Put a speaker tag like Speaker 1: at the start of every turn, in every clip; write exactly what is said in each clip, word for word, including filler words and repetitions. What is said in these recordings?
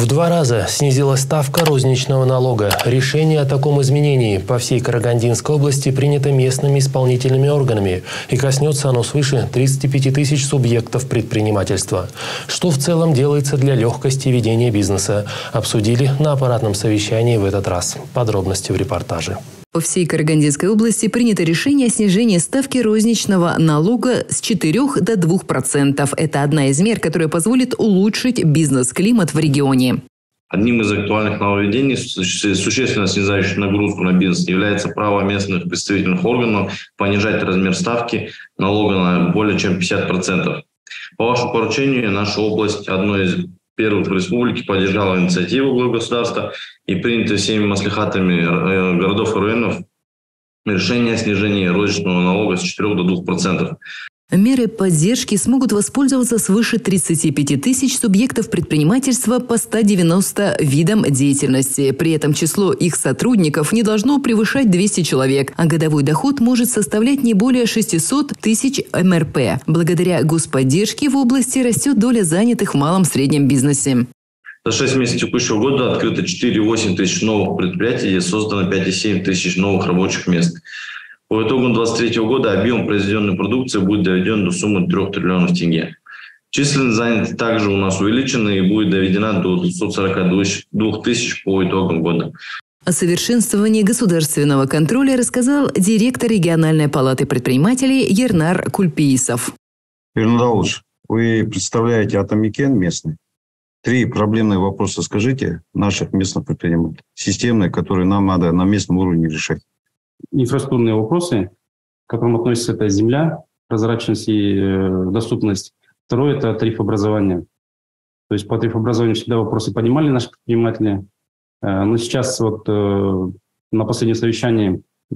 Speaker 1: В два раза снизилась ставка розничного налога. Решение о таком изменении по всей Карагандинской области принято местными исполнительными органами, и коснется оно свыше тридцати пяти тысяч субъектов предпринимательства. Что в целом делается для легкости ведения бизнеса, обсудили на аппаратном совещании в этот раз. Подробности в репортаже.
Speaker 2: По всей Карагандинской области принято решение о снижении ставки розничного налога с четырёх до двух процентов. Это одна из мер, которая позволит улучшить бизнес-климат в регионе.
Speaker 3: Одним из актуальных нововведений, существенно снижающих нагрузку на бизнес, является право местных представительных органов понижать размер ставки налога на более чем пятьдесят процентов. По вашему поручению, наша область одной из первых в республике поддержала инициативу главы государства и принято всеми маслихатами городов и районов решение о снижении розничного налога с четырёх до двух процентов.
Speaker 2: Меры поддержки смогут воспользоваться свыше тридцати пяти тысяч субъектов предпринимательства по ста девяноста видам деятельности. При этом число их сотрудников не должно превышать двухсот человек, а годовой доход может составлять не более шестисот тысяч эм эр пэ. Благодаря господдержке в области растет доля занятых в малом и среднем бизнесе.
Speaker 3: За шесть месяцев текущего года открыто четыре целых восемь десятых тысяч новых предприятий и создано пять целых семь десятых тысяч новых рабочих мест. По итогам две тысячи двадцать третьего года объем произведенной продукции будет доведен до суммы трёх триллионов тенге. Численность занятых также у нас увеличена и будет доведена до двухсот сорока двух тысяч по итогам года.
Speaker 2: О совершенствовании государственного контроля рассказал директор региональной палаты предпринимателей Ернар Кульпиисов.
Speaker 4: Ернар, вы представляете Атамикен местный. Три проблемные вопроса скажите наших местных предпринимателей, системные, которые нам надо на местном уровне решать.
Speaker 5: Инфраструктурные вопросы, к которым относится это земля, прозрачность и э, доступность. Второе – это тарифообразование. То есть по тарифообразованию всегда вопросы поднимали наши предприниматели. Э, но сейчас вот э, на последнем совещании э,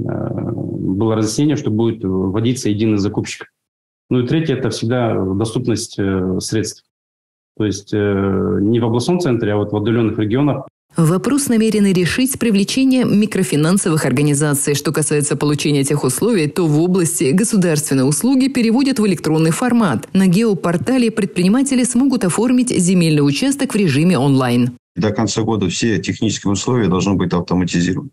Speaker 5: было разъяснение, что будет вводиться единый закупщик. Ну и третье – это всегда доступность э, средств. То есть э, не в областном центре, а вот в отдаленных регионах.
Speaker 2: Вопрос намерены решить с привлечением микрофинансовых организаций. Что касается получения этих условий, то в области государственные услуги переводят в электронный формат. На геопортале предприниматели смогут оформить земельный участок в режиме онлайн.
Speaker 4: До конца года все технические условия должны быть автоматизированы.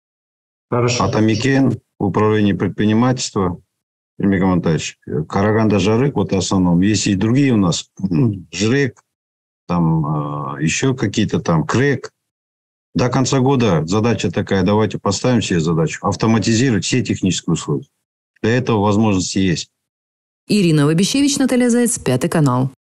Speaker 4: Хорошо. Атамикен, управление предпринимательства, Эмиль Гамантович, Караганда, Жарык, вот в основном. Есть и другие у нас, Жрек, там э, еще какие-то там, Крэк. До конца года задача такая, давайте поставим себе задачу, автоматизировать все технические условия. Для этого возможности есть.
Speaker 2: Ирина Вабищевич, Наталья Заяц, Пятый канал.